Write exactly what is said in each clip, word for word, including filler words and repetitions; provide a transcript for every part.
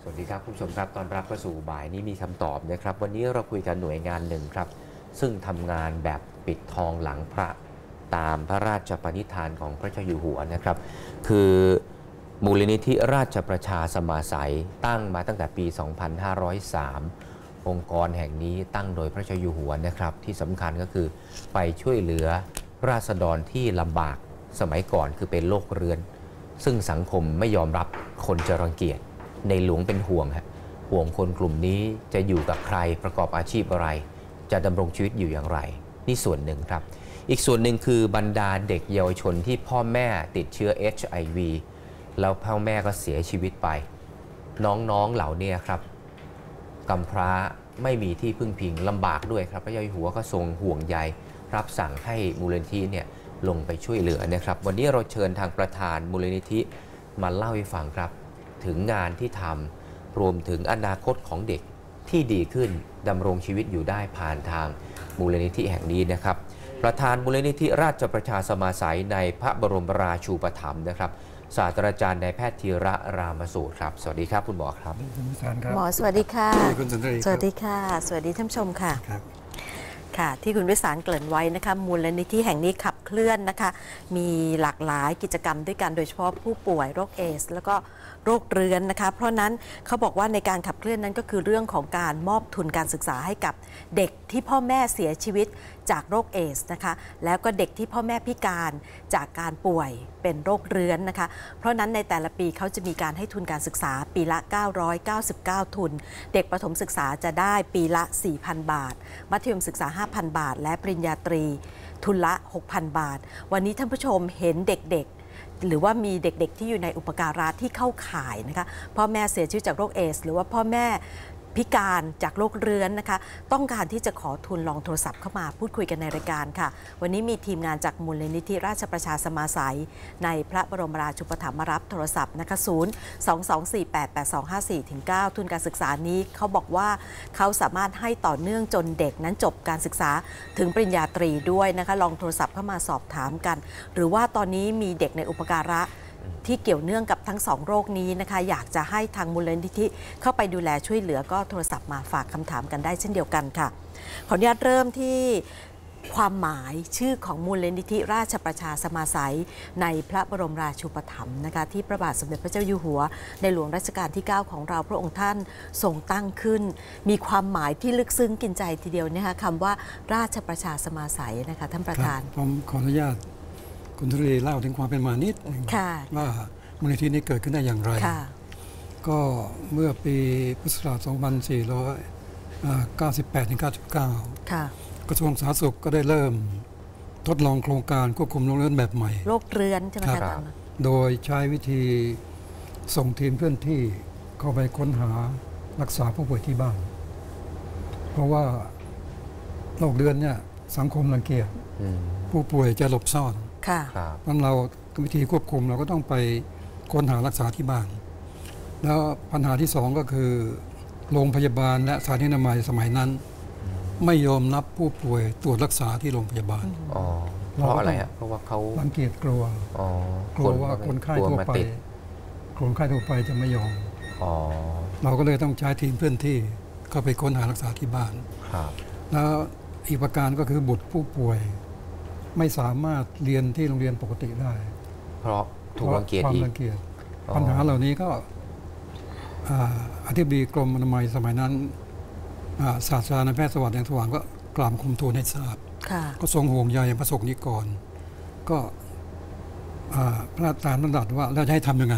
สวัสดีครับคุณผู้ชมครับตอนรับเข้าสู่บ่ายนี้มีคำตอบนะครับวันนี้เราคุยกันหน่วยงานหนึ่งครับซึ่งทำงานแบบปิดทองหลังพระตามพระราชปณิธานของพระเจ้าอยู่หัวนะครับคือมูลนิธิราชประชาสมาสัยตั้งมาตั้งแต่ปี สองพันห้าร้อยสาม องค์กรแห่งนี้ตั้งโดยพระเจ้าอยู่หัวนะครับที่สำคัญก็คือไปช่วยเหลือราษฎรที่ลำบากสมัยก่อนคือเป็นโรคเรื้อนซึ่งสังคมไม่ยอมรับคนจะรังเกียจในหลวงเป็นห่วงฮะห่วงคนกลุ่มนี้จะอยู่กับใครประกอบอาชีพอะไรจะดำรงชีวิตอยู่อย่างไรนี่ส่วนหนึ่งครับอีกส่วนหนึ่งคือบรรดาเด็กเยาวชนที่พ่อแม่ติดเชื้อ เอช ไอ วี แล้วพ่อแม่ก็เสียชีวิตไปน้องๆเหล่านี้ครับกำพร้าไม่มีที่พึ่งพิงลำบากด้วยครับพระเจ้าอยู่หัวก็ทรงห่วงใยรับสั่งให้มูลนิธิเนี่ยลงไปช่วยเหลือนะครับวันนี้เราเชิญทางประธานมูลนิธิมาเล่าให้ฟังครับถึงงานที่ทำรวมถึงอนาคตของเด็กที่ดีขึ้นดำรงชีวิตอยู่ได้ผ่านทางมูลนิธิแห่งนี้นะครับประธานมูลนิธิราชประชาสมาสัยในพระบรมราชูปถัมภ์นะครับศาสตราจารย์นายแพทย์ธีระรามสูตรครับสวัสดีครับคุณหมอครับหมอสวัสดีค่ะคุณสุนทรีสวัสดีค่ะสวัสดีท่านผู้ชมค่ะค่ะที่คุณวิสารเกริ่นไว้นะคะมูลนิธิแห่งนี้ขับเคลื่อนนะคะมีหลากหลายกิจกรรมด้วยกันโดยเฉพาะผู้ป่วยโรคเอดส์แล้วก็โรคเรื้อนนะคะเพราะนั้นเขาบอกว่าในการขับเคลื่อนนั้นก็คือเรื่องของการมอบทุนการศึกษาให้กับเด็กที่พ่อแม่เสียชีวิตจากโรคเอดส์นะคะแล้วก็เด็กที่พ่อแม่พิการจากการป่วยเป็นโรคเรื้อนนะคะเพราะนั้นในแต่ละปีเขาจะมีการให้ทุนการศึกษาปีละเก้าร้อยเก้าสิบเก้าทุนเด็กประถมศึกษาจะได้ปีละ สี่พัน บาทมัธยมศึกษา ห้าพัน บาทและปริญญาตรีทุนละ หกพัน บาทวันนี้ท่านผู้ชมเห็นเด็กๆหรือว่ามีเด็กๆที่อยู่ในอุปการะที่เข้าข่ายนะคะพ่อแม่เสียชีวิตจากโรคเอดส์หรือว่าพ่อแม่พิการจากโรคเรื้อนนะคะต้องการที่จะขอทุนลองโทรศัพท์เข้ามาพูดคุยกันในรายการค่ะวันนี้มีทีมงานจากมูลนิธิราชประชาสมาสัยในพระบรมราชูปถัมภ์มารับโทรศัพท์นะคะศูนย์ สอง สอง สี่ แปด แปด สอง ห้า สี่ เก้า ทุนการศึกษานี้เขาบอกว่าเขาสามารถให้ต่อเนื่องจนเด็กนั้นจบการศึกษาถึงปริญญาตรีด้วยนะคะลองโทรศัพท์เข้ามาสอบถามกันหรือว่าตอนนี้มีเด็กในอุปการะที่เกี่ยวเนื่องกับทั้งสองโรคนี้นะคะอยากจะให้ทางมูลนิธิเข้าไปดูแลช่วยเหลือก็โทรศัพท์มาฝากคำถามกันได้เช่นเดียวกันค่ะขออนุญาตเริ่มที่ความหมายชื่อของมูลนิธิราชประชาสมาสัยในพระบรมราชูปถัมภ์นะคะที่พระบาทสมเด็จพระเจ้าอยู่หัวในหลวงรัชกาลที่เก้าของเราพระองค์ท่านทรงตั้งขึ้นมีความหมายที่ลึกซึ้งกินใจทีเดียวนะคะคำว่าราชประชาสมาสัยนะคะท่านประธานผมขออนุญาตคุณธุรีเล่าถึงความเป็นมานิดว่ามูลนิธินี้เกิดขึ้นได้อย่างไรก็เมื่อปีพุทธศักราช สองพันสี่ร้อยเก้าสิบแปด ถึง เก้าสิบเก้า กระทรวงสาธารณสุขก็ได้เริ่มทดลองโครงการควบคุมโรคเรื้อนแบบใหม่โรคเรื้อนใช่ไหมครับโดยใช้วิธีส่งทีมเคลื่อนที่เข้าไปค้นหารักษาผู้ป่วยที่บ้านเพราะว่าโรคเรื้อนเนี่ยสังคมรังเกียจผู้ป่วยจะหลบซ่อนเพราะเราวิธีควบคุมเราก็ต้องไปค้นหารักษาที่บ้านแล้วปัญหาที่สองก็คือโรงพยาบาลและสถานอนามัยสมัยนั้นไม่ยอมรับผู้ป่วยตรวจรักษาที่โรงพยาบาลเพราะอะไรอ่ะเพราะว่าเขารังเกียจกลัวกลัวว่าคนไข้ทั่วไปคนไข้ทั่วไปจะไม่ยอมเราก็เลยต้องใช้ทีมเพื่อนที่เข้าไปค้นหารักษาที่บ้านแล้วอีกประการก็คือบุตรผู้ป่วยไม่สามารถเรียนที่โรงเรียนปกติได้เพราะถูกรังเกียจอีกปัญหาเหล่านี้ก็อธิบดีกรมอนามัยสมัยนั้นศาสตราจารย์นายแพทย์สวัสดิ์แดงสว่างก็กล่าวคุมทูลให้ทราบก็ทรงห่วงใยพระสงฆ์นิกรก็พระราชทานตรัสว่าเราจะให้ทำยังไง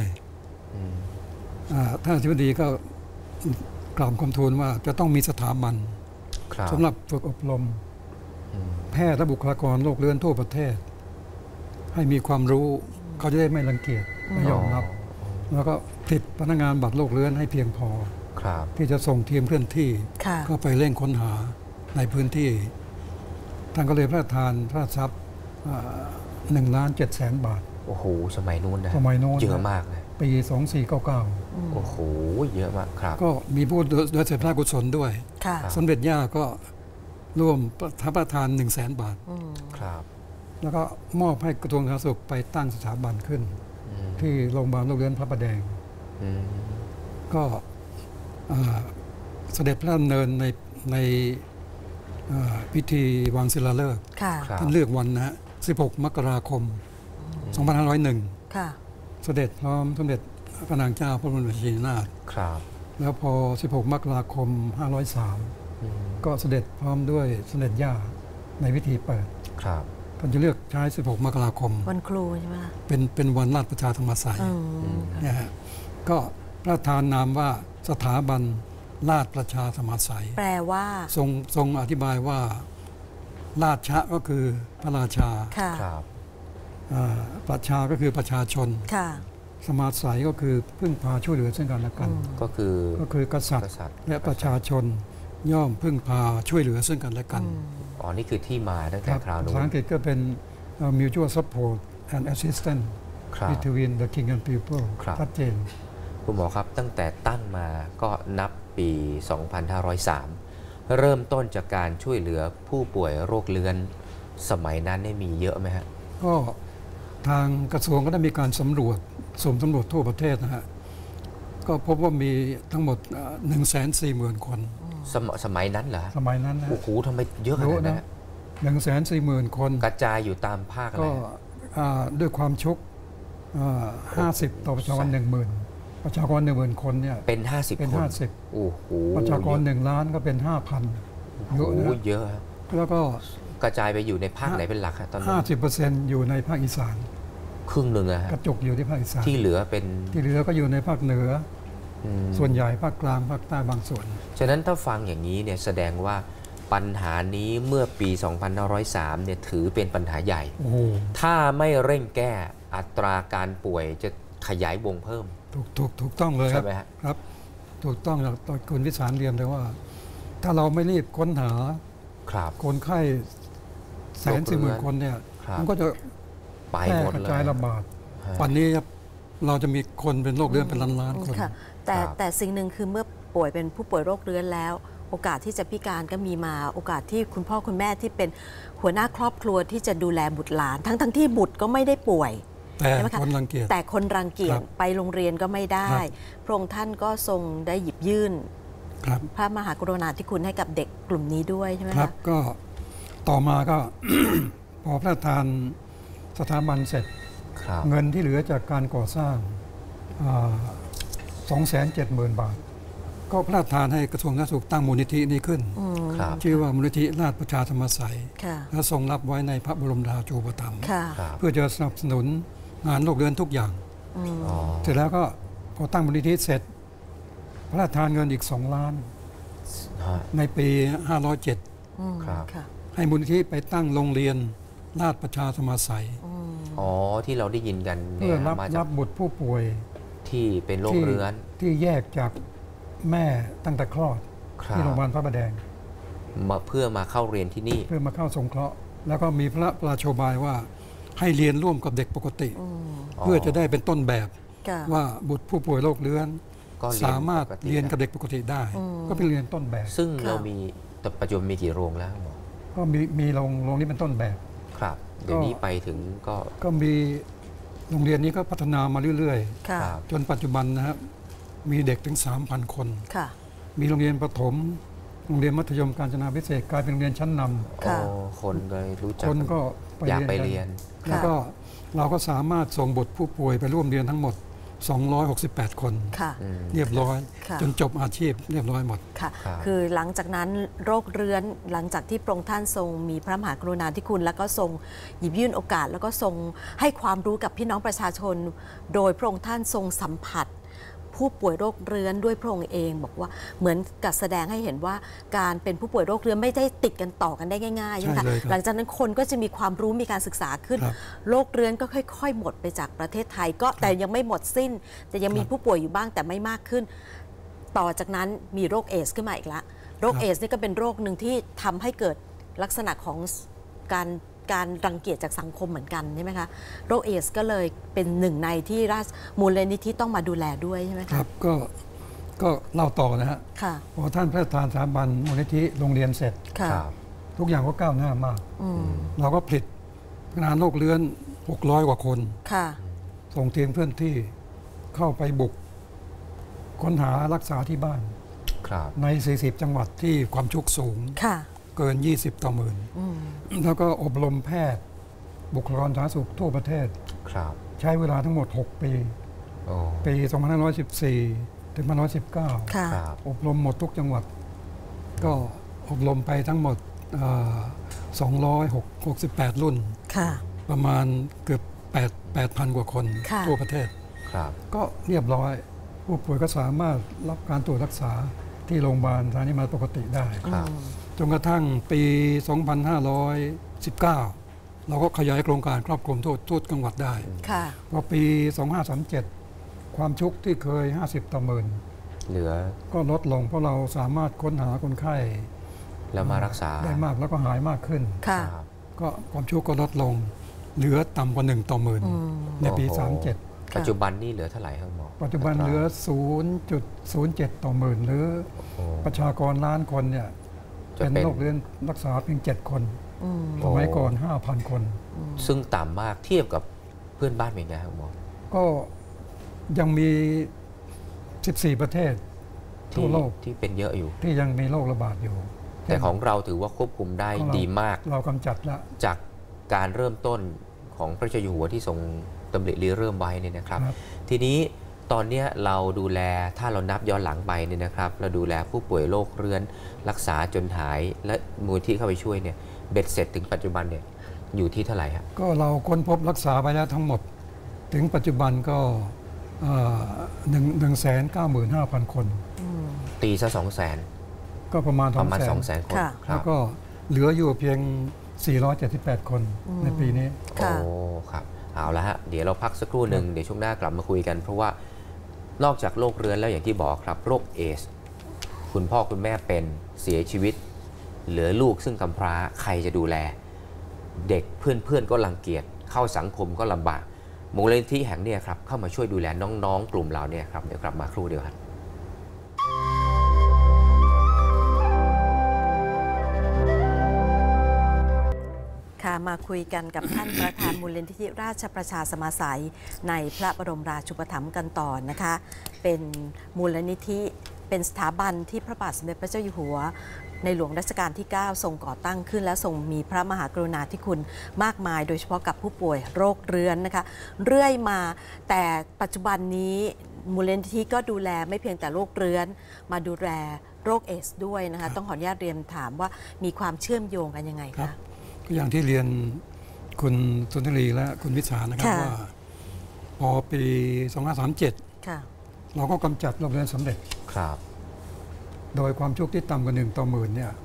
ท่านอธิบดีก็กล่าวคุมทูลว่าจะต้องมีสถาบันสำหรับฝึกอบรมแพทย์และบุคลากรโรคเรื้อนทั่วประเทศให้มีความรู้เขาจะได้ไม่รังเกียจไม่ยอมรับแล้วก็ผลิตพนักงานบัตรโรคเรื้อนให้เพียงพอที่จะส่งทีมเคลื่อนที่เข้าไปเร่งค้นหาในพื้นที่ท่านก็เลยพระราชทานพระทรัพย์หนึ่งล้านเจ็ดแสนบาทโอ้โหสมัยนู้นนะสมัยนู้นเยอะมากเลยปีสองสี่เก้าเก้าโอ้โหเยอะมากครับก็มีผู้โดยเสด็จพระกุศลด้วยสมเด็จย่าก็ร่วมพระประทานหนึ่งแสนบาทครับแล้วก็มอบให้กระทรวงสาธารณสุขไปตั้งสถาบันขึ้นที่โรงพยาบาลโรคเรื้อนพระประแดงก็อ่าเสด็จพระดำเนินในในอ่าพิธีวางศิลาฤกษ์ค่ะครับท่านเลือกวันนะฮะสิบหก มกราคม สองพันห้าร้อยเอ็ดค่ะเสด็จพร้อมสมเด็จพระนางเจ้าพระบรมราชินีนาถครับแล้วพอ สิบหก มกราคม ห้าร้อยสามอืมก็เสด็จพร้อมด้วยเสด็จย่าในพิธีเปิดครับท่านจะเลือกใช้ สิบหก มกราคมวันครูใช่ไหมคะเป็นเป็นวันราชประชาธรรมสายอืมนะฮะก็พระทานนามว่าสถาบันราชประชาธรรมสายแปลว่าทรงทรงอธิบายว่าราชะก็คือพระราชาค่ะครับอ่าประชาก็คือประชาชนค่ะสมาสัยก็คือพึ่งพาช่วยเหลือซึ่งกันและกันก็คือก็คือกษัตริกย์ษัตริย์และประชาชนย่อมพึ่งพาช่วยเหลือซึ่งกันและกันอ๋อนี่คือที่มาตั้งคแต่รับคราวนู้ภาษาน อังกฤษก็เป็น uh, mutual support and assistance ครับ between the king and people ครับชัดเจนคุณหมอครับตั้งแต่ตั้งมาก็นับปี สองพันห้าร้อยสาม เริ่มต้นจากการช่วยเหลือผู้ป่วยโรคเรื้อนสมัยนั้นได้มีเยอะไหมฮะก็ทางกระทรวงก็ได้มีการสำรวจสุ่มสำรวจทั่วประเทศนะฮะก็พบว่ามีทั้งหมดหนึ่งแสนสี่หมื่นคนสมสมัยนั้นเหรอสมัยนั้นนะโอ้โหทำไมเยอะขเยนาอะดนั้นะนฮะหนึ่งแสนสี่หมื่นคนกระจายอยู่ตามภาคอะไรก็ฮะอ่าด้วยความชุกห้าสิบต่อประชากรหนึ่งหมื่นประชากรหนึ่งหมื่นคนเนี่ยเป็น ห้าสิบเป็นคนห้าสิบโอ้โหประชากรหนึ่งล้านก็เป็นห้าพันโอ้เยอะโหนะเยอะฮะแล้วก็กระจายไปอยู่ในภาคไหนเป็นหลักฮะตอนนี้ห้าสิบเปอร์เซ็นต์อยู่ในภาคอีสานครึ่งหนึ่งอะกฮะระจุกอยู่ที่ภาคอีสานที่เหลือเป็นที่เหลือก็อยู่ในภาคเหนืออืมส่วนใหญ่ภาคกลางภาคใต้บางส่วนฉะนั้นถ้าฟังอย่างนี้เนี่ยแสดงว่าปัญหานี้เมื่อปี สองพันห้าร้อยสาม เนี่ยถือเป็นปัญหาใหญ่โอ้โหถ้าไม่เร่งแก้อัตราการป่วยจะขยายวงเพิ่มถูกถูกถูกต้องเลยคใช่รับไหมฮะครับ ถูกต้องอย่างตอนคุณวิสารเรียนเลยว่า ถ้าเราไม่รีบค้นหาครับคนไข้แสนสี่หมื่นคนเนี่ยครับมันก็จะไปแพร่หมดกระเลยจายระบาดฮะวันนี้ครับเราจะมีคนเป็นโรคเรื้อนเป็นล้านล้านๆคนค่ะแต่ครับแต่สิ่งหนึ่งคือเมื่อป่วยเป็นผู้ป่วยโรคเรื้อนแล้ว โอกาสที่จะพิการก็มีมา โอกาสที่คุณพ่อคุณแม่ที่เป็นหัวหน้าครอบครัวที่จะดูแลบุตรหลาน ทั้งทั้งที่บุตรก็ไม่ได้ป่วยแต่ใช่ไหมคะคนรังเกียจแต่คนรังเกียจครับไปโรงเรียนก็ไม่ได้ครับพระองค์ท่านก็ทรงได้หยิบยื่นครับพระมหากรุณาธิคุณให้กับเด็กกลุ่มนี้ด้วยใช่ไหมครับคะก็ต่อมาก็ พอพระราชทานสถาบันเสร็จครับเงินที่เหลือจากการก่อสร้างสองแสนเจ็ดหมื่นบาท ก็พระราชทานให้กระทรวงสาธารณสุขตั้งมูลนิธินี้ขึ้นครับชื่อว่ามูลนิธิราชประชาธรรมสายค่ะและทรงรับไว้ในพระบรมราชูปถัมภ์ค่ะครับเพื่อจะสนับสนุนงานโรคเรื้อนทุกอย่างอ๋อเสร็จแล้วก็พอตั้งมูลนิธิเสร็จ พระราชทานเงินอีกสองล้านฮะในปีห้าร้อยเจ็ดอืมครับค่ะให้มูลนิธิไปตั้งโรงเรียนราชประชาธรรมสายอ๋อที่เราได้ยินกันเนี่เพื่อย รับมารัจากบบุตรผู้ป่วยที่เป็นโรคที่เรื้อนที่แยกจากแม่ตั้งแต่คลอดครัที่โรงพยาบบาลพระประแดงมาเพื่อมาเข้าเรียนที่นี่เพื่อมาเข้าสงเคราะห์ แล้วก็มีพระราโชบายว่าให้เรียนร่วมกับเด็กปกติ เพื่อจะได้เป็นต้นแบบค่ะว่าบุตรผู้ป่วยโรคเรื้อนก็เรียนสามารถปกติเรียนกับเด็กปกติได้ ก็เป็นเรียนต้นแบบซึ่งค่ะเรามีแต่ปัจจุบันมีกี่โรงแล้วหมอก็มีมีโรงโรงนี้เป็นต้นแบบครับ เดี๋ยวนี้ไปถึงก็ก็มีโรงเรียนนี้ก็พัฒนามาเรื่อยค่ะครับๆ จนปัจจุบันนะครับมีเด็กถึง สามพัน คนค่ะมีโรงเรียนประถม โรงเรียนมัธยมกาญจนาพิเศษกกลายเป็นโรงเรียนชั้นนค่ะโอ้คนเลยรู้ำจักคนก็อยากไปกัเรียนแล้วก็เราก็สามารถส่งบุตรผู้ป่วยไปร่วมเรียนทั้งหมด สองร้อยหกสิบแปด คนค่ะอืมเรียบร้อยค่ะจนจบอาชีพเรียบร้อยหมดค่ะครับคือหลังจากนั้นโรคเรื้อนหลังจากที่พระองค์ท่านทรงมีพระมหากรุณาธิคุณ แล้วก็ทรงหยิบยื่นโอกาส แล้วก็ทรงให้ความรู้กับพี่น้องประชาชน โดยพระองค์ท่านทรงสัมผัส ผู้ป่วยโรคเรื้อนด้วยพระองค์เอง บอกว่าเหมือนกับแสดงให้เห็นว่าการเป็นผู้ป่วยโรคเรื้อนไม่ได้ติดกันต่อกันได้ง่ายๆใช่ไหมใช่คะเลยครับหลังจากนั้นคนก็จะมีความรู้มีการศึกษาขึ้นครับโรคเรื้อนก็ค่อยๆ หมดไปจากประเทศไทยก็แต่ยังไม่หมดสิ้น แต่ยังมีผู้ป่วยอยู่บ้างแต่ไม่มากขึ้น ต่อจากนั้นมีโรคเอดส์ขึ้นมาอีกละโรคครับเอดส์นี่ก็เป็นโรคหนึ่งที่ทำให้เกิดลักษณะของการการรังเกียจจากสังคมเหมือนกันใช่ไหมคะโรคเอดส์ก็เลยเป็นหนึ่งในที่ราชมูลนิธิต้องมาดูแลด้วยใช่ไหมคคะรับก็ก็เล่าต่อนะฮะค่ะพอท่านพระราชทานสถาบันมูลนิธิโรงเรียนเสร็จค่ะครับทุกอย่างก็ก้าวหน้ามากอืมเราก็ผลิตงานโรคเรื้อน หกร้อย กว่าคนค่ะส่งทีมเพื่อนที่เข้าไปบุก ค้นหารักษาที่บ้านใน สี่สิบ จังหวัดที่ความชุกสูงเกิน ยี่สิบ ต่อหมื่นแล้วก็อบรมแพทย์บุคลากรสาธารณสุขทั่วประเทศใช้เวลาทั้งหมด หก ปีปี สองพันห้าร้อยสิบสี่ ถึง สองพันห้าร้อยสิบเก้า อบรมหมดทุกจังหวัดก็อบรมไปทั้งหมดสองร้อยหกสิบแปด รุ่นประมาณเกือบแปดพัน กว่าคนทั่วประเทศก็เรียบร้อยผู้ป่วยก็สามารถรับการตรวจรักษาที่โรงพยาบาลสถานีมาปกติได้จนกระทั่งปี สองพันห้าร้อยสิบเก้า เราก็ขยายโครงการครอบคลุมทั่วทุกจังหวัดได้พอปี สองพันห้าร้อยสามสิบเจ็ด ความชุกที่เคย ห้าสิบ ต่อหมื่นเหลือก็ลดลงเพราะเราสามารถค้นหาคนไข้แล้วมารักษาได้มากแล้วก็หายมากขึ้นก็ความชุกก็ลดลงเหลือต่ำกว่าหนึ่งต่อหมื่นในปีสามสิบเจ็ดปัจจุบันนี่เหลือเท่าไหร่ครับหมอปัจจุบันเหลือ ศูนย์จุดศูนย์เจ็ด ต่อหมื่นหรือประชากรล้านคนเนี่ยเป็นโรคเรื้อนรักษาเพียงเจ็ดคนสมัยก่อน ห้าพัน คนซึ่งต่ำมากเทียบกับเพื่อนบ้านเป็นไงครับหมอก็ยังมีสิบสี่ประเทศทั่วโลกที่เป็นเยอะอยู่ที่ยังมีโรคระบาดอยู่แต่ของเราถือว่าควบคุมได้ดีมากเรากำจัดละจากการเริ่มต้นของพระเจ้าอยู่หัวที่ทรงดำริเริ่มไว้เนี่ยนะครับทีนี้ตอนนี้เราดูแลถ้าเรานับย้อนหลังไปเนี่ยนะครับเราดูแลผู้ป่วยโรคเรื้อนรักษาจนหายและมูลที่เข้าไปช่วยเนี่ยเบ็ดเสร็จถึงปัจจุบันเนี่ยอยู่ที่เท่าไหร่ครับก็เราค้นพบรักษาไปแล้วทั้งหมดถึงปัจจุบันก็หนึ่งหนึ่งแสนเก้าหมื่นห้าพันคนตีซะสองแสนก็ประมาณประมาณสองแสนคนแล้วก็เหลืออยู่เพียงสี่ร้อยเจ็ดสิบแปดคนในปีนี้โอ้ครับเอาละฮะเดี๋ยวเราพักสักครู่หนึ่งเดี๋ยวช่วงหน้ากลับมาคุยกันเพราะว่านอกจากโรคเรื้อนแล้วอย่างที่บอกครับโรคเอดส์คุณพ่อคุณแม่เป็นเสียชีวิตเหลือลูกซึ่งกำพร้าใครจะดูแลเด็กเพื่อนๆก็รังเกียจเข้าสังคมก็ลำบากมูลนิธิแห่งนี้ครับเข้ามาช่วยดูแลน้องๆกลุ่มเราเนี่ยครับเดี๋ยวกลับมาครู่เดียวครับมาคุยกันกับท่านประธานมูลนิธิราชประชาสมาสัยในพระบรมราชูปถัมภ์กันต่อนะคะเป็นมูลนิธิเป็นสถาบันที่พระบาทสมเด็จพระเจ้าอยู่หัวในหลวงรัชกาลที่เก้าทรงก่อตั้งขึ้นและทรงมีพระมหากรุณาธิคุณมากมายโดยเฉพาะกับผู้ป่วยโรคเรื้อนนะคะเรื่อยมาแต่ปัจจุบันนี้มูลนิธิก็ดูแลไม่เพียงแต่โรคเรื้อนมาดูแลโรคเอดส์ด้วยนะคะต้องขออนุญาตเรียนถามว่ามีความเชื่อมโยงกันยังไงคะอย่างที่เรียนคุณสุนทรีและคุณวิสานะครับว่าพอปีสองพันห้าร้อยสามสิบเจ็ดเราก็กำจัดโรคเรื้อนสำเร็จครับโดยความชุกที่ต่ำกว่าหนึ่งต่อหมื่นเนี่ย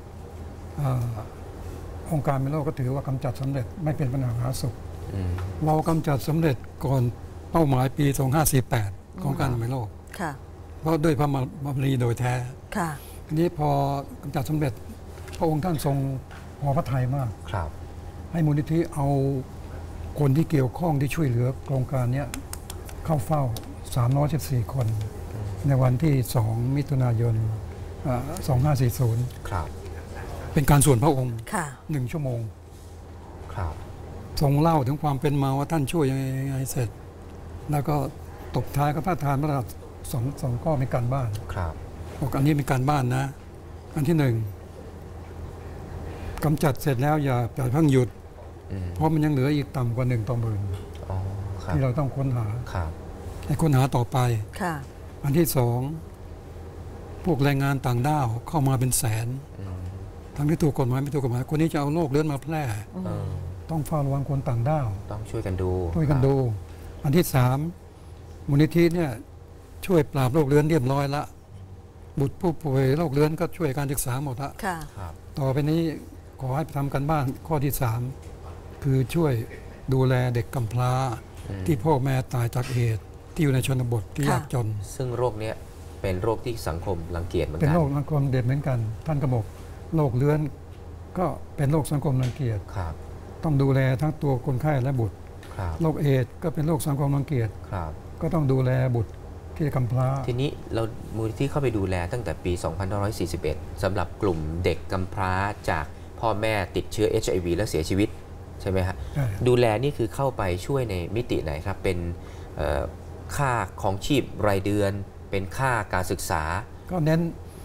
องค์การเป็นโรคก็ถือว่ากำจัดสำเร็จไม่เป็นปัญหาสาธารณสุขเรากำจัดสำเร็จก่อนเป้าหมายปีสองพันห้าร้อยสี่สิบแปดของการเป็นโรคเพราะด้วยพระบารมีโดยแท้ทีนี้พอกำจัดสำเร็จพระองค์ท่านทรงพอพระทัยมากให้มูลนิธิเอาคนที่เกี่ยวข้องที่ช่วยเหลือโครงการนี้เข้าเฝ้าสามร้อยสิบสี่คนในวันที่สองมิถุนายนสองพันห้าร้อยสี่สิบเป็นการส่วนพระองค์หนึ่งชั่วโมงทรงเล่าถึงความเป็นมาว่าท่านช่วยยังไงเสร็จแล้วก็ตบท้ายก็พระทานพระราชสองสองข้อเป็นการบ้านบอกอันนี้เป็นการบ้านนะอันที่หนึ่งกำจัดเสร็จแล้วอย่าอย่าเพิ่งหยุดเพราะมันยังเหลืออีกต่ำกว่าหนึ่งต่อหมื่นที่เราต้องค้นหาให้ค้นหาต่อไปอันที่สองพวกแรงงานต่างด้าวเข้ามาเป็นแสนทั้งที่ถูกกฎหมายไม่ถูกกฎหมายคนนี้จะเอาโรคเรื้อนมาแพร่ต้องเฝ้าระวังคนต่างด้าวต้องช่วยกันดูช่วยกันดูอันที่สามมูลนิธิเนี่ยช่วยปราบโรคเรื้อนเรียบร้อยละบุตรผู้ป่วยโรคเรื้อนก็ช่วยการศึกษาหมดละต่อไปนี้ขอให้ทำกันบ้านข้อที่สามคือช่วยดูแลเด็กกำพร้าที่พ่อแม่ตายจากเอดส์ที่อยู่ในชนบทที่ยากจนซึ่งโรคนี้เป็นโรคที่สังคมรังเกียจเหมือนกันเป็นโรคสังคมเด็ดเหมือนกันท่านกระบอกโรคเรื้อนก็เป็นโรคสังคมรังเกียจต้องดูแลทั้งตัวคนไข้และบุตรโรคเอดส์ก็เป็นโรคสังคมรังเกียจก็ต้องดูแลบุตรที่กำพร้าทีนี้เรามูลที่เข้าไปดูแลตั้งแต่ปีสองพันห้าร้อยสี่สิบเอ็ดสำหรับกลุ่มเด็กกำพร้าจากพ่อแม่ติดเชื้อ เอช ไอ วี แล้วเสียชีวิตใช่ไหมฮะดูแลนี่คือเข้าไปช่วยในมิติไหนครับเป็นค่าของชีพรายเดือนเป็นค่าการศึกษาก็เน้น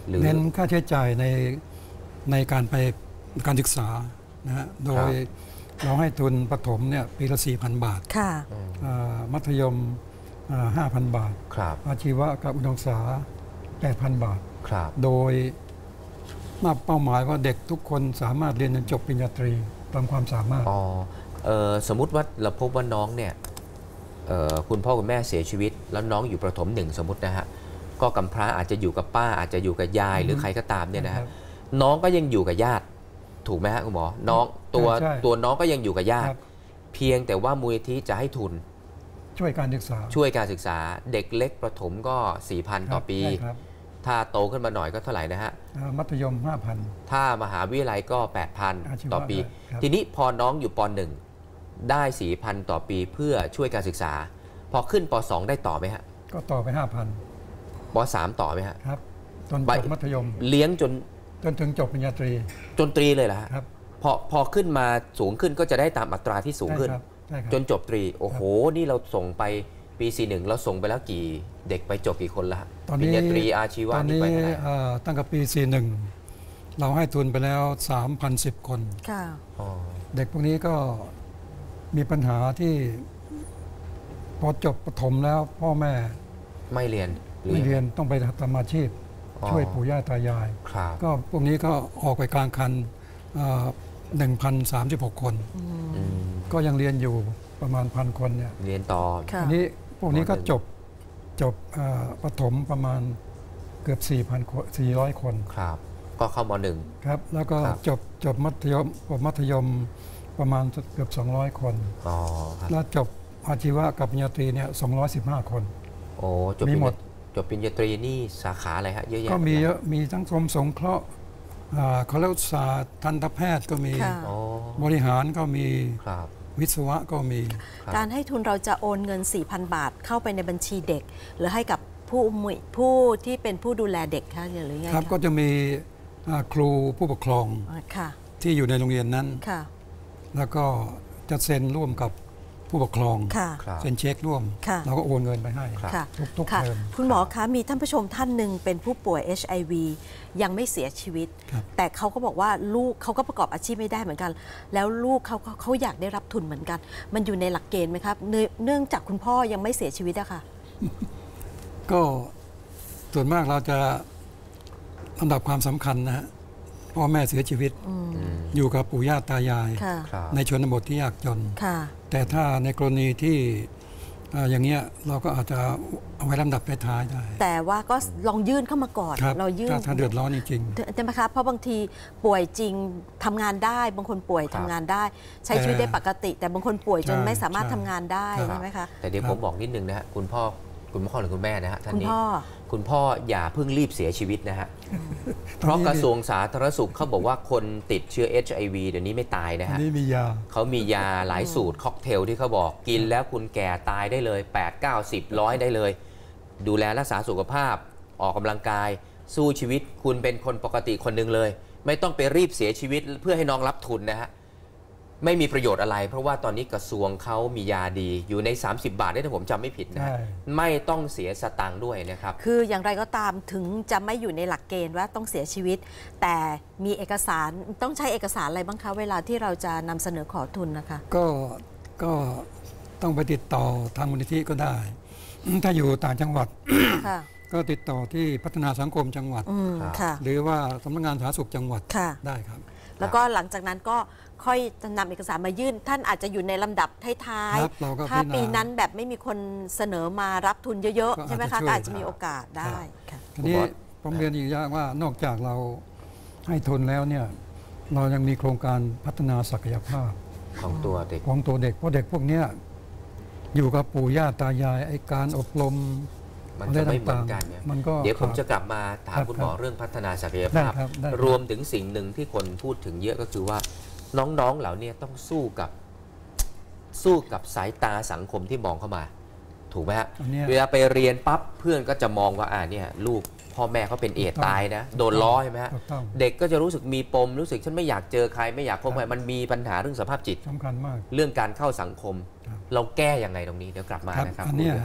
หรือเน้นค่าใช้จ่ายในในการไปการศึกษานะฮะโดยเราให้ทุนประถมเนี่ยปีละ สี่พัน บาทค่ะมัธยม ห้าพัน บาทอาชีวะกับอุดมศึกษา แปดพัน บาทโดยมาเป้าหมายว่าเด็กทุกคนสามารถเรียนจนจบปริญญาตรีตามความสามารถอ๋อเออสมมุติว่าเราพบว่าน้องเนี่ยคุณพ่อคุณแม่เสียชีวิตแล้วน้องอยู่ประถมหนึ่งสมมตินะฮะก็กำพร้าอาจจะอยู่กับป้าอาจจะอยู่กับยายหรือใครก็ตามเนี่ยนะฮะน้องก็ยังอยู่กับญาติถูกไหมฮะคุณหมอน้องตัวตัวน้องก็ยังอยู่กับญาติเพียงแต่ว่ามูลนิธิจะให้ทุนช่วยการศึกษาช่วยการศึกษาเด็กเล็กประถมก็ สี่พัน ต่อปีถ้าโตขึ้นมาหน่อยก็เท่าไหร่นะฮะมัธยม ห้าพันถ้ามหาวิทยาลัยก็ แปดพัน ต่อปีทีนี้พอน้องอยู่ป หนึ่ง ได้ สี่พัน ต่อปีเพื่อช่วยการศึกษาพอขึ้นป สอง ได้ต่อไหมฮะก็ต่อไป ห้าพันป สาม ต่อไหมฮะครับจนจบมัธยมเลี้ยงจนจนถึงจบปริญญาตรีจนตรีเลยเหรอครับพอพอขึ้นมาสูงขึ้นก็จะได้ตามอัตราที่สูงขึ้นจนจบตรีโอ้โหนี่เราส่งไปปี สี่ หนึ่งเราส่งไปแล้วกี่เด็กไปจบกี่คนละปริญญาตรีอาชีวะตอนนี้ตั้งแต่ปี สี่ หนึ่งเราให้ทุนไปแล้ว สามพันสิบ คนเด็กพวกนี้ก็มีปัญหาที่พอจบประถมแล้วพ่อแม่ไม่เรียนไม่เรียนต้องไปทำอาชีพช่วยปู่ย่าตายายก็พวกนี้ก็ออกไปกลางคัน หนึ่งพันสามสิบหก คนก็ยังเรียนอยู่ประมาณพันคนเนี่ยเรียนต่ออันนี้พวกนี้ก็จบจบประถมประมาณเกือบ สี่พัน สี่ร้อย คนครับก็เข้าม หนึ่งครับแล้วก็จบจบมัธยมมัธยมประมาณเกือบ สองร้อย คนแล้วจบอาชีวะกับปริญญาตรีเนี่ยสองร้อยสิบห้า คนโอ้จบมีหมดจบปริญญาตรีนี่สาขาอะไรฮะเยอะแยะก็มีเยอะมีทั้งกรมสงเคราะห์เขาเรียกศาสตร์ทันตแพทย์ก็มีบริหารก็มีวิศวะก็มีการให้ทุนเราจะโอนเงิน สี่พัน บาทเข้าไปในบัญชีเด็กหรือให้กับผู้ผู้ที่เป็นผู้ดูแลเด็กคะหรือไงครับก็จะมีครูผู้ปกครองที่อยู่ในโรงเรียนนั้นแล้วก็จะเซ็นร่วมกับผู้ปกครองเซ็นเช็คร่วมเราก็โอนเงินไปให้ทุกๆเทอมคุณหมอคะมีท่านผู้ชมท่านหนึ่งเป็นผู้ป่วย เอช ไอ วี ยังไม่เสียชีวิตแต่เขาก็บอกว่าลูกเขาก็ประกอบอาชีพไม่ได้เหมือนกันแล้วลูกเขาเขาอยากได้รับทุนเหมือนกันมันอยู่ในหลักเกณฑ์ไหมครับเนื่องจากคุณพ่อยังไม่เสียชีวิตอะค่ะก็ส่วนมากเราจะลำดับความสำคัญนะฮะพ่อแม่เสียชีวิตอยู่กับปู่ย่าตายายในชนบทที่ยากจนแต่ถ้าในกรณีที่อย่างเงี้ยเราก็อาจจะเอาไว้ลำดับท้ายๆได้แต่ว่าก็ลองยื่นเข้ามาก่อนเรายื่นถ้าเดือดร้อนจริงๆใช่ไหมคะเพราะบางทีป่วยจริงทำงานได้บางคนป่วยทำงานได้ใช้ชีวิตได้ปกติแต่บางคนป่วยจนไม่สามารถทำงานได้ใช่ไหมคะแต่เดี๋ยวผมบอกนิดนึงนะฮะคุณพ่อคุณพ่อหรือคุณแม่นะฮะท่านนี้คุณพ่ออย่าเพิ่งรีบเสียชีวิตนะฮะเพราะกระทรวงสาธารณสุขเขาบอกว่าคนติดเชื้อ เอช ไอ วี เดี๋ยวนี้ไม่ตายนะฮะนี่มียาเขามียาหลายสูตรค็อกเทลที่เขาบอกกินแล้วคุณแก่ตายได้เลยแปด เก้า สิบ ร้อยได้เลยดูแลรักษาสุขภาพออกกำลังกายสู้ชีวิตคุณเป็นคนปกติคนหนึ่งเลยไม่ต้องไปรีบเสียชีวิตเพื่อให้น้องรับทุนนะฮะไม่มีประโยชน์อะไรเพราะว่าตอนนี้กระทรวงเขามียาดีอยู่ในสามสิบบาทได้ถ้าผมจำไม่ผิดนะไม่ต้องเสียสตังค์ด้วยนะครับคืออย่างไรก็ตามถึงจะไม่อยู่ในหลักเกณฑ์ว่าต้องเสียชีวิตแต่มีเอกสารต้องใช้เอกสารอะไรบ้างคะเวลาที่เราจะนำเสนอขอทุนนะคะก็ก็ต้องไปติดต่อทางมูลนิธิก็ได้ถ้าอยู่ต่างจังหวัดก็ติดต่อที่พัฒนาสังคมจังหวัดหรือว่าสำนักงานสาธารณสุขจังหวัดได้ครับแล้วก็หลังจากนั้นก็ค่อยนำเอกสารมายื่นท่านอาจจะอยู่ในลำดับท้ายๆถ้าปีนั้นแบบไม่มีคนเสนอมารับทุนเยอะๆใช่ไหมคะอาจจะมีโอกาสได้ทีนี้ผมเรียนอีกอย่างว่านอกจากเราให้ทุนแล้วเนี่ยเรายังมีโครงการพัฒนาศักยภาพของตัวเด็กของตัวเด็กเพราะเด็กพวกนี้อยู่กับปู่ย่าตายายไอ้การอบรมมันจะไม่เหมือนกันเนี่ยเดี๋ยวผมจะกลับมาถามคุณหมอเรื่องพัฒนาศักยภาพรวมถึงสิ่งหนึ่งที่คนพูดถึงเยอะก็คือว่าน้องๆเหล่านี้ต้องสู้กับสู้กับสายตาสังคมที่มองเข้ามาถูกไหมฮะเวลาไปเรียนปั๊บเพื่อนก็จะมองว่าอ่าเนี่ยลูกพ่อแม่เขาเป็นเอดตายนะโดนล้อใช่ไหมฮะเด็กก็จะรู้สึกมีปมรู้สึกฉันไม่อยากเจอใครไม่อยากพบใครมันมีปัญหาเรื่องสภาพจิตสำคัญมากเรื่องการเข้าสังคมเราแก้ยังไงตรงนี้เดี๋ยวกลับมานะครับอันนี้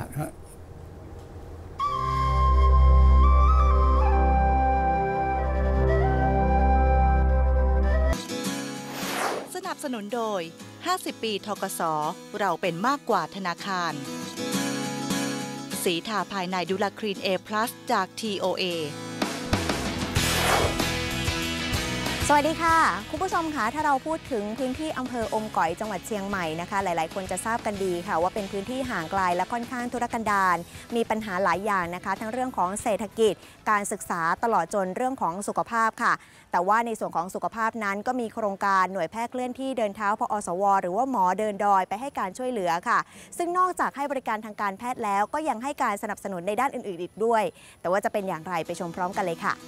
สนุนโดย ห้าสิบ ปี ธกส เราเป็นมากกว่าธนาคาร สีทาภายในดูลาครีน A+ จาก ที โอ เอสวัสดีค่ะคุณผู้ชมคะถ้าเราพูดถึงพื้นที่อำเภออมก๋อยจังหวัดเชียงใหม่นะคะหลายๆคนจะทราบกันดีค่ะว่าเป็นพื้นที่ห่างไกลและค่อนข้างทุรกันดารมีปัญหาหลายอย่างนะคะทั้งเรื่องของเศรษฐกิจการศึกษาตลอดจนเรื่องของสุขภาพค่ะแต่ว่าในส่วนของสุขภาพนั้นก็มีโครงการหน่วยแพทย์เคลื่อนที่เดินเท้าพอสวหรือว่าหมอเดินดอยไปให้การช่วยเหลือค่ะซึ่งนอกจากให้บริการทางการแพทย์แล้วก็ยังให้การสนับสนุนในด้านอื่นๆอีกด้วยแต่ว่าจะเป็นอย่างไรไปชมพร้อมกันเลยค่ะ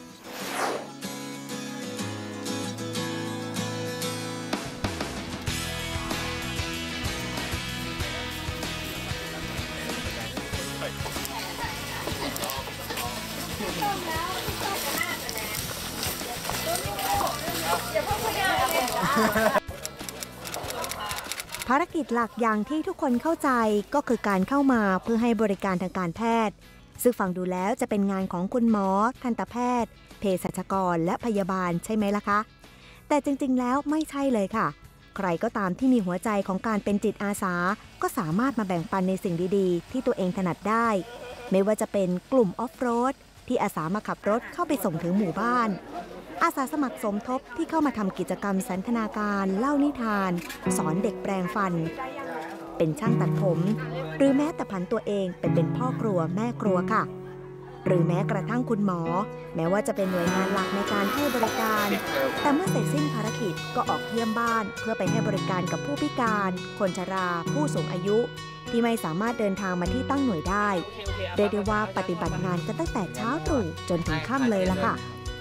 ภารกิจหลักอย่างที่ทุกคนเข้าใจก็คือการเข้ามาเพื่อให้บริการทางการแพทย์ซึ่งฟังดูแล้วจะเป็นงานของคุณหมอทันตแพทย์เภสัชกรและพยาบาลใช่ไหมล่ะคะแต่จริงๆแล้วไม่ใช่เลยค่ะใครก็ตามที่มีหัวใจของการเป็นจิตอาสาก็สามารถมาแบ่งปันในสิ่งดีๆที่ตัวเองถนัดได้ไม่ว่าจะเป็นกลุ่มออฟโรดที่อาสามาขับรถเข้าไปส่งถึงหมู่บ้านอาสาสมัครสมทบที่เข้ามาทำกิจกรรมสันทนาการเล่านิทานสอนเด็กแปรงฟันเป็นช่างตัดผมหรือแม้แต่ผันตัวเองเป็นเป็นพ่อครัวแม่ครัวค่ะหรือแม้กระทั่งคุณหมอแม้ว่าจะเป็นหน่วยงานหลักในการให้บริการแต่เมื่อเสร็จสิ้นภารกิจก็ออกเยี่ยมบ้านเพื่อไปให้บริการกับผู้พิการคนชราผู้สูงอายุที่ไม่สามารถเดินทางมาที่ตั้งหน่วยได้เรียกได้ว่าปฏิบัติงานกันตั้งแต่เช้าตรู่จนถึงค่ำเลยล่ะค่ะ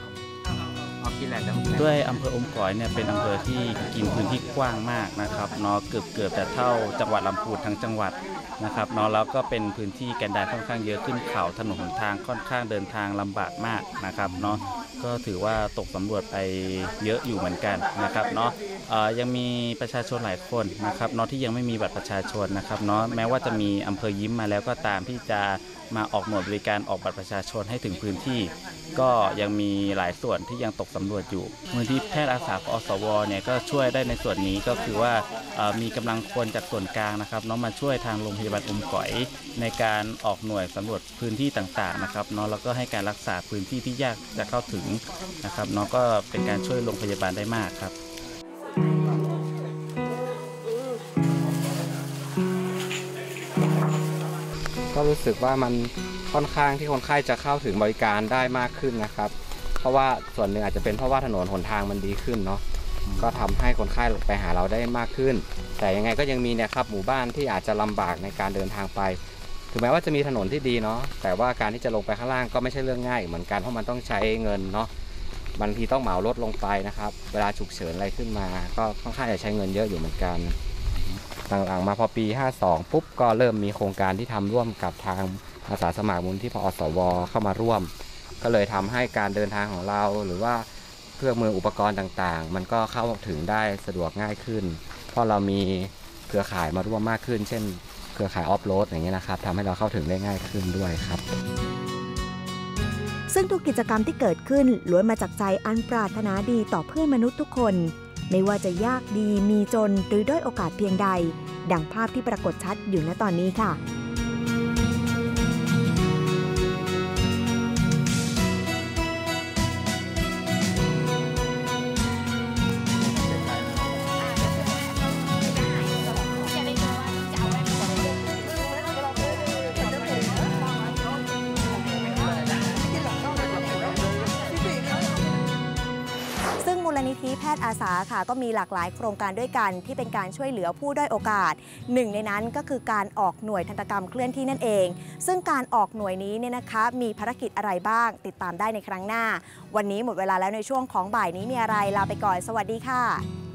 ด้วยอำเภออมก๋อยเนี่ยเป็นอำเภอที่กินพื้นที่กว้างมากนะครับเนาะเกือบเกือบจะเท่าจังหวัดลำพูนทั้งจังหวัดนะครับเนาะแล้วก็เป็นพื้นที่แกนดานค่อนข้างเยอะขึ้นเขาถนนหนทางค่อนข้างเดินทางลำบากมากนะครับเนาะก็ถือว่าตกสำรวจไปเยอะอยู่เหมือนกันนะครับเนาะยังมีประชาชนหลายคนนะครับเนาะที่ยังไม่มีบัตรประชาชนนะครับเนาะแม้ว่าจะมีอำเภอยิ้มมาแล้วก็ตามที่จะมาออกหน่วยบริการออกบัตรประชาชนให้ถึงพื้นที่ก็ยังมีหลายส่วนที่ยังตกสำรวจอยู่มูลที่แพทย์อาสาอสวเนี่ยก็ช่วยได้ในส่วนนี้ก็คือว่ามีกำลังคนจากส่วนกลางนะครับน้องมาช่วยทางโรงพยาบาลอมก๋อยในการออกหน่วยสำรวจพื้นที่ต่างๆนะครับน้องแล้วก็ให้การรักษาพื้นที่ที่ยากจะเข้าถึงนะครับน้องก็เป็นการช่วยโรงพยาบาลได้มากครับก็รู้สึกว่ามันค่อนข้างที่คนไข้จะเข้าถึงบริการได้มากขึ้นนะครับเพราะว่าส่วนหนึ่งอาจจะเป็นเพราะว่าถนนหนทางมันดีขึ้นเนาะก็ทำให้คนไข้ไปหาเราได้มากขึ้นแต่ยังไงก็ยังมีเนี่ยครับหมู่บ้านที่อาจจะลำบากในการเดินทางไปถึงแม้ว่าจะมีถนนที่ดีเนาะแต่ว่าการที่จะลงไปข้างล่างก็ไม่ใช่เรื่องง่ายเหมือนกันเพราะมันต้องใช้เงินเนาะบางทีต้องเหมารถลงไปนะครับเวลาฉุกเฉินอะไรขึ้นมาก็ค่อนข้างจะใช้เงินเยอะอยู่เหมือนกันหลังๆมาพอปีห้าสองปุ๊บก็เริ่มมีโครงการที่ทำร่วมกับทางอาสาสมัครมูลที่พอสวเข้ามาร่วมก็เลยทำให้การเดินทางของเราหรือว่าเครื่องมืออุปกรณ์ต่างๆมันก็เข้าถึงได้สะดวกง่ายขึ้นเพราะเรามีเครือข่ายมาร่วมมากขึ้นเช่นเครือข่ายออฟโรดอย่างเงี้ยนะครับทำให้เราเข้าถึงได้ง่ายขึ้นด้วยครับซึ่งทุกกิจกรรมที่เกิดขึ้นล้วนมาจากใจอันปรารถนาดีต่อเพื่อนมนุษย์ทุกคนไม่ว่าจะยากดีมีจนหรือด้อยโอกาสเพียงใดดังภาพที่ปรากฏชัดอยู่ณตอนนี้ค่ะ นิธิแพทย์อาสาค่ะก็มีหลากหลายโครงการด้วยกันที่เป็นการช่วยเหลือผู้ด้อยโอกาสหนึ่งในนั้นก็คือการออกหน่วยทันตกรรมเคลื่อนที่นั่นเองซึ่งการออกหน่วยนี้เนี่ยนะคะมีภารกิจอะไรบ้างติดตามได้ในครั้งหน้าวันนี้หมดเวลาแล้วในช่วงของบ่ายนี้มีอะไรลาไปก่อนสวัสดีค่ะ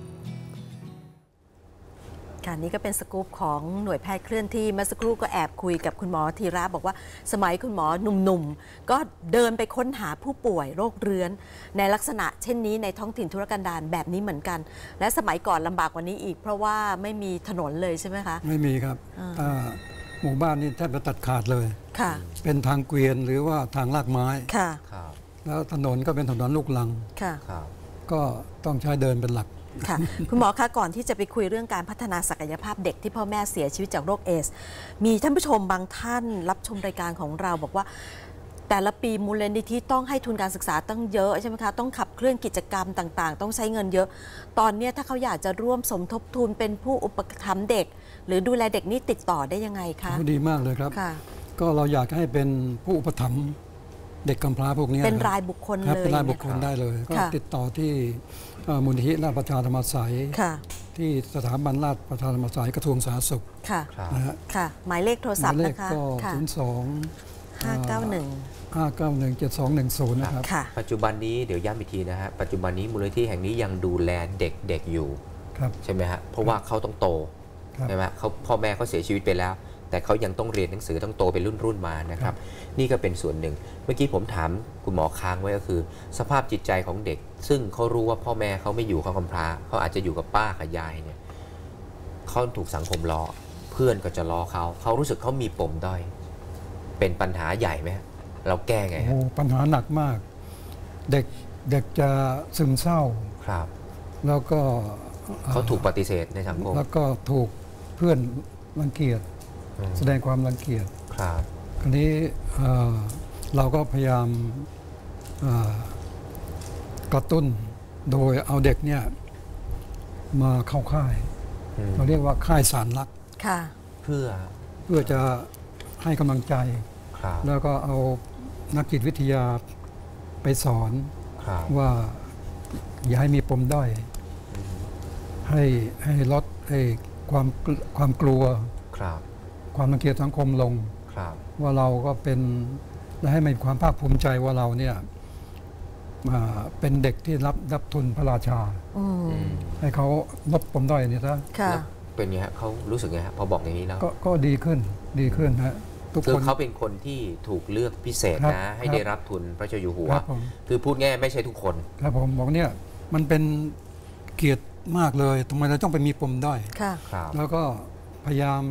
ค่ะนี่ก็เป็นสกู๊ปของหน่วยแพทย์เคลื่อนที่เมื่อสักครู่ก็แอบคุยกับคุณหมอธีระบอกว่าสมัยคุณหมอหนุ่มๆก็เดินไปค้นหาผู้ป่วยโรคเรื้อนในลักษณะเช่นนี้ในท้องถิ่นทุรกันดารแบบนี้เหมือนกันและสมัยก่อนลำบากกว่านี้อีกเพราะว่าไม่มีถนนเลยใช่ไหมคะไม่มีครับหมู่บ้านนี่แทบจะตัดขาดเลยค่ะเป็นทางเกวียนหรือว่าทางลากไม้ค่ะแล้วถนนก็เป็นถนนลูกลังค่ะก็ต้องใช้เดินเป็นหลักค่ะ คุณหมอคะก่อนที่จะไปคุยเรื่องการพัฒนาศักยภาพเด็กที่พ่อแม่เสียชีวิตจากโรคเอดส์มีท่านผู้ชมบางท่านรับชมรายการของเราบอกว่าแต่ละปีมูลนิธิต้องให้ทุนการศึกษาตั้งเยอะใช่ไหมคะต้องขับเคลื่อนกิจกรรมต่างๆต้องใช้เงินเยอะตอนนี้ถ้าเขาอยากจะร่วมสมทบทุนเป็นผู้อุปถัมภ์เด็กหรือดูแลเด็กนี่ติดต่อได้ยังไงคะดีมากเลยครับค่ะก็เราอยากให้เป็นผู้อุปถัมภ์เด็กกำพร้าพวกนี้เป็นรายบุคคลเลยเป็นรายบุคคลได้เลยก็ติดต่อที่มูลนิธิราชประชาธรรมศัยที่สถาบันราชประชาธรรมศัยกระทรวงสาธารณสุขค่ะค่ะหมายเลขโทรศัพท์นะคะก็ศูนย์สองห้าเก้าหนึ่งห้าเก้าหนึ่งเจ็ดสองหนึ่งศูนย์นะครับปัจจุบันนี้เดี๋ยวย้ำอีกทีนะฮะปัจจุบันนี้มูลนิธิแห่งนี้ยังดูแลเด็กๆอยู่ใช่ไหมฮะเพราะว่าเขาต้องโตใช่ไหมเขาพ่อแม่เขาเสียชีวิตไปแล้วแต่เขายังต้องเรียนหนังสือต้องโตเป็นรุ่นๆมานะครับนี่ก็เป็นส่วนหนึ่งเมื่อกี้ผมถามคุณหมอค้างไว้ก็คือ สภาพจิตใจของเด็กซึ่งเขารู้ว่าพ่อแม่เขาไม่อยู่เขากำพร้าเขาอาจจะอยู่กับป้ากับยายเนี่ยเขาถูกสังคมล้อเพื่อนก็จะล้อเขาเขารู้สึกเขามีปมด้อยเป็นปัญหาใหญ่ไหมเราแก้ไงฮะโอ้ปัญหาหนักมากเด็กเด็กจะซึมเศร้าครับแล้วก็เขาถูกปฏิเสธในสังคมแล้วก็ถูกเพื่อนรังเกียจแสดงความรังเกียจครับคราวนี้เราก็พยายามกระตุ้นโดยเอาเด็กเนี่ยมาเข้าค่ายเราเรียกว่าค่ายสารลักเพื่อเพื่อจะให้กำลังใจแล้วก็เอานักจิตวิทยาไปสอนว่าอย่าให้มีปมด้อยให้ให้ลดให้ความความกลัวความรังเกียจสังคมลงว่าเราก็เป็นและให้มีความภาคภูมิใจว่าเราเนี่ยเป็นเด็กที่รับรับทุนพระราชาให้เขาลดปมด้อยนี่ซะเป็นไงฮะเขารู้สึกไงฮะพอบอกอย่างนี้แล้วก็ดีขึ้นดีขึ้นฮะคือเขาเป็นคนที่ถูกเลือกพิเศษนะให้ได้รับทุนพระเจ้าอยู่หัวคือพูดง่ายไม่ใช่ทุกคนครับผมบอกเนี่ยมันเป็นเกียรติมากเลยทำไมเราต้องไปมีปมด้อยแล้วก็พยายาม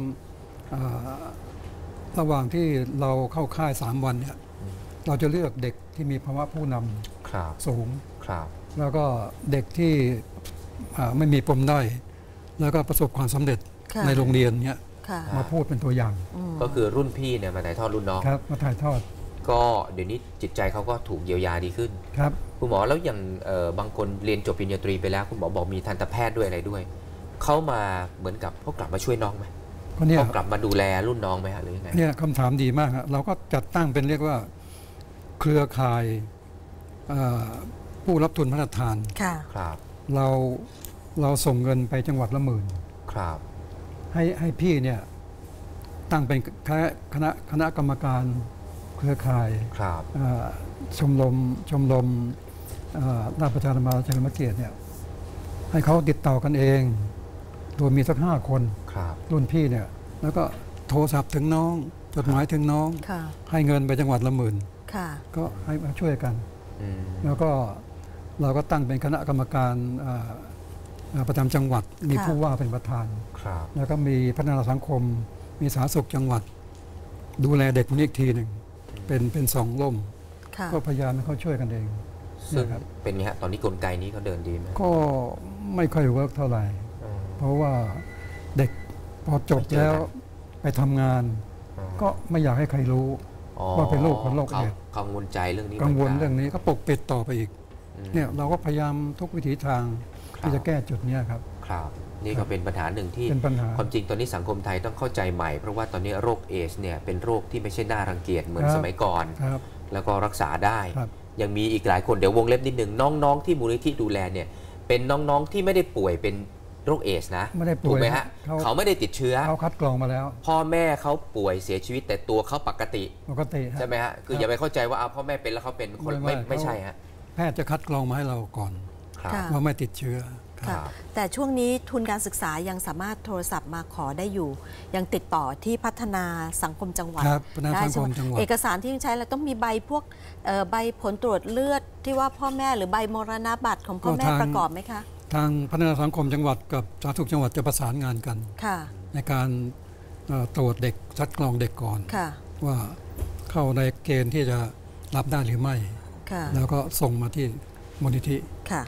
ระหว่างที่เราเข้าค่ายสามวันเนี่ยเราจะเลือกเด็กที่มีภาวะผู้นำสูงแล้วก็เด็กที่ไม่มีปมด้อยแล้วก็ประสบความสำเร็จในโรงเรียนเนี่ยมาพูดเป็นตัวอย่างก็คือรุ่นพี่เนี่ยมาถ่ายทอดรุ่นน้องครับมาถ่ายทอดก็เดี๋ยวนี้จิตใจเขาก็ถูกเยียวยาดีขึ้นครับคุณหมอแล้วอย่างบางคนเรียนจบปริญญาตรีไปแล้วคุณหมอบอกมีทันตแพทย์ด้วยอะไรด้วยเขามาเหมือนกับเขากลับมาช่วยน้องไหมเขากลับมาดูแลรุ่นน้องไหมหรือยังไงเนี่ยคำถามดีมากเราก็จัดตั้งเป็นเรียกว่าเครือข่ายผู้รับทุนพระราชทานครับเราเราส่งเงินไปจังหวัดละหมื่นครับให้ให้พี่เนี่ยตั้งเป็นคณะคณะกรรมการเครือข่ายชมรมชมรมราชประชาธรรมราชนเกียรติเนี่ยให้เขาติดต่อกันเองโดยมีสักห้าคนรุ่นพี่เนี่ยแล้วก็โทรศัพท์ถึงน้องจดหมายถึงน้องให้เงินไปจังหวัดละหมื่นก็ให้มาช่วยกันแล้วก็เราก็ตั้งเป็นคณะกรรมการประจำจังหวัดมีผู้ว่าเป็นประธานแล้วก็มีพัฒนาสังคมมีสาธารณสุขจังหวัดดูแลเด็กคนนี้อีกทีหนึ่งเป็นเป็นสองล่มก็พยายามให้เขาช่วยกันเองซึ่งเป็นไงฮะตอนนี้กลไกนี้เขาเดินดีไหมก็ไม่ค่อยเวิร์กเท่าไหร่เพราะว่าเด็กพอจบแล้วไปทำงานก็ไม่อยากให้ใครรู้ว่าเป็นโรคของโรคเอดส์กังวลใจเรื่องนี้กังวลเรื่องนี้ก็ปกปิดต่อไปอีกเนี่ยเราก็พยายามทุกวิถีทางที่จะแก้จุดนี้ครับครับนี่ก็เป็นปัญหาหนึ่งที่ความจริงตอนนี้สังคมไทยต้องเข้าใจใหม่เพราะว่าตอนนี้โรคเอดส์เนี่ยเป็นโรคที่ไม่ใช่น่ารังเกียจเหมือนสมัยก่อนแล้วก็รักษาได้ยังมีอีกหลายคนเดี๋ยววงเล็บนิดหนึ่งน้องๆที่มูลนิธิดูแลเนี่ยเป็นน้องๆที่ไม่ได้ป่วยเป็นโรคเอดส์นะไม่ได้ป่วยถูกไหมฮะเขาไม่ได้ติดเชื้อเขาคัดกรองมาแล้วพ่อแม่เขาป่วยเสียชีวิตแต่ตัวเขาปกติปกติใช่ไหมฮะคืออย่าไปเข้าใจว่าพ่อแม่เป็นแล้วเขาเป็นคนไม่ไม่ใช่ฮะแพทย์จะคัดกรองมาให้เราก่อนว่าไม่ติดเชื้อแต่ช่วงนี้ทุนการศึกษายังสามารถโทรศัพท์มาขอได้อยู่ยังติดต่อที่พัฒนาสังคมจังหวัดได้ใช่ไหมเอกสารที่ใช้แล้วต้องมีใบพวกใบผลตรวจเลือดที่ว่าพ่อแม่หรือใบมรณบัตรของพ่อแม่ประกอบไหมคะทางพัฒนาสังคมจังหวัดกับสาธารณสุขจังหวัดจะประสานงานกันในการตรวจเด็กคัดกรองเด็กก่อนว่าเข้าในเกณฑ์ที่จะรับได้หรือไม่แล้วก็ส่งมาที่มูลนิธิครับ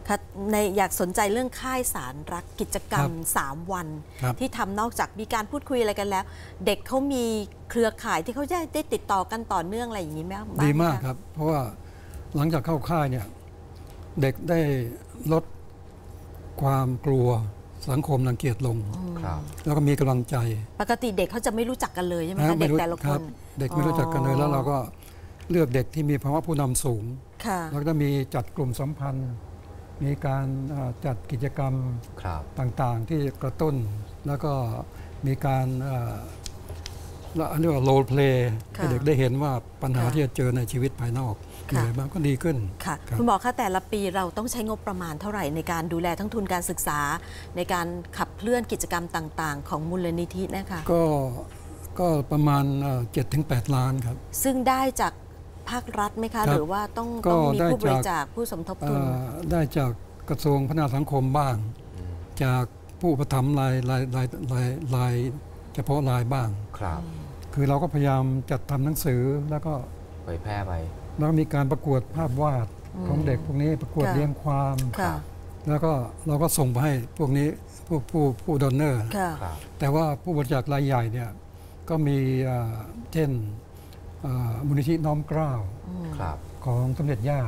ค่ะในอยากสนใจเรื่องค่ายสารรักกิจกรรมสามวัน ที่ทำนอกจากมีการพูดคุยอะไรกันแล้ว เด็กเขามีเครือข่ายที่เขาได้ได้ติดต่อกันต่อเนื่องอะไรอย่างนี้ไหมบ้างไหมดีมากครับ เพราะว่าหลังจากเข้าค่ายเนี่ยเด็กได้ลดความกลัวสังคมรังเกียจลง แล้วก็มีกำลังใจปกติเด็กเขาจะไม่รู้จักกันเลยใช่ไหมคะเด็กแต่ละคนเด็กไม่รู้จักกันเลยแล้วเราก็เลือกเด็กที่มีภาวะผู้นำสูง แล้วก็มีจัดกลุ่มสัมพันธ์ มีการจัดกิจกรรมต่างๆที่กระตุ้น แล้วก็มีการเรียกว่าโรลเพลย์ให้เด็กได้เห็นว่าปัญหาที่จะเจอในชีวิตภายนอกมีอะไรบ้างก็ดีขึ้นค่ะคุณหมอคะแต่ละปีเราต้องใช้งบประมาณเท่าไหร่ในการดูแลทั้งทุนการศึกษาในการขับเคลื่อนกิจกรรมต่างๆของมูลนิธินะคะก็ก็ประมาณ เจ็ดถึงแปด ล้านครับซึ่งได้จากภาครัฐไหมคะหรือว่าต้องต้องมีผู้บริจาคผู้สมทบทุนได้จากกระทรวงพัฒนาสังคมบ้างจากผู้อุปถัมภ์รายรายรายรายรายเฉพาะรายบ้างครับคือเราก็พยายามจัดทำหนังสือแล้วก็เผยแพร่ไปแล้วมีการประกวดภาพวาดของเด็กพวกนี้ประกวดเรียงความแล้วก็เราก็ส่งไปให้พวกนี้ผู้ผู้ผู้ดอนเนอร์แต่ว่าผู้บริจาครายใหญ่เนี่ยก็มีเช่นมูลนิธิน้อมเกล้าของสมเด็จย่า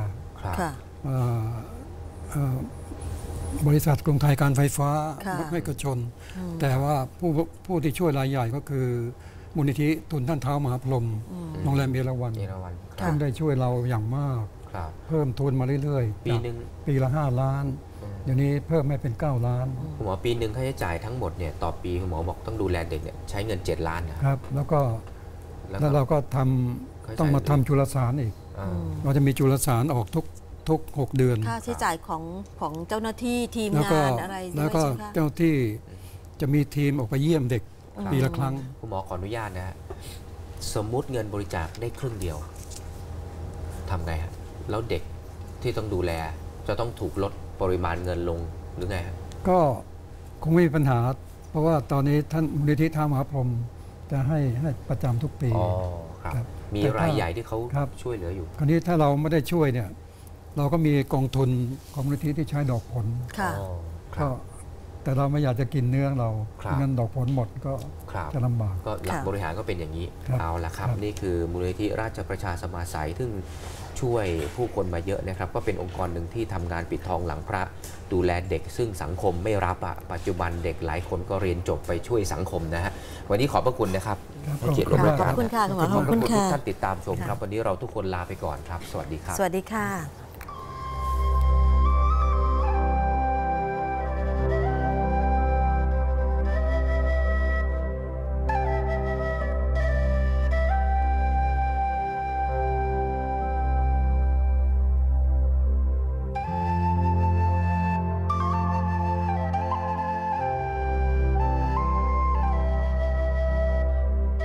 บริษัทกรุงไทยการไฟฟ้าไม่กระชนแต่ว่าผู้ผู้ที่ช่วยรายใหญ่ก็คือมูลนิธิทุนท่านเท้ามหาพรหมโรงแรมเอราวัณท่านได้ช่วยเราอย่างมากเพิ่มทุนมาเรื่อยๆปีนึงปีละห้าล้านเดี๋ยวนี้เพิ่มให้เป็นเก้าล้านคุณหมอปีหนึ่งค่าใช้จ่ายทั้งหมดเนี่ยต่อปีคุณหมอบอกต้องดูแลเด็กเนี่ยใช้เงินเจ็ดล้านครับแล้วก็แล้วเราก็ทำต้องมาทำจุลสารอีกเราจะมีจุลสารออกทุกทุกหกเดือนค่าใช้จ่ายของของเจ้าหน้าที่ทีมงานอะไรแล้วก็เจ้าที่จะมีทีมออกไปเยี่ยมเด็กปีละครั้งคุณหมอขออนุญาตนะฮะสมมุติเงินบริจาคได้ครึ่งเดียวทำไงฮะแล้วเด็กที่ต้องดูแลจะต้องถูกลดปริมาณเงินลงหรือไงฮะก็คงไม่มีปัญหาเพราะว่าตอนนี้ท่านมูลนิธิท้ามหาพรหมจะให้ให้ประจำทุกปีอ๋อครับมีรายใหญ่ที่เขาช่วยเหลืออยู่คราวนี้ถ้าเราไม่ได้ช่วยเนี่ยเราก็มีกองทุนของมูลนิธิที่ใช้ดอกผลก็แต่เราไม่อยากจะกินเนื้อเราเงินดอกผลหมดก็จะลำบากก็หลักบริหารก็เป็นอย่างนี้เอาละครับนี่คือมูลนิธิราชประชาสมาสัยซึ่งช่วยผู้คนมาเยอะนะครับก็เป็นองค์กรหนึ่งที่ทำงานปิดทองหลังพระดูแลเด็กซึ่งสังคมไม่รับอ่ะปัจจุบันเด็กหลายคนก็เรียนจบไปช่วยสังคมนะฮะวันนี้ขอบพระคุณนะครับเกียรติขอบคุณค่ะขอบคุณทุกท่านติดตามชมครับวันนี้เราทุกคนลาไปก่อนครับสวัสดีครับสวัสดีค่ะ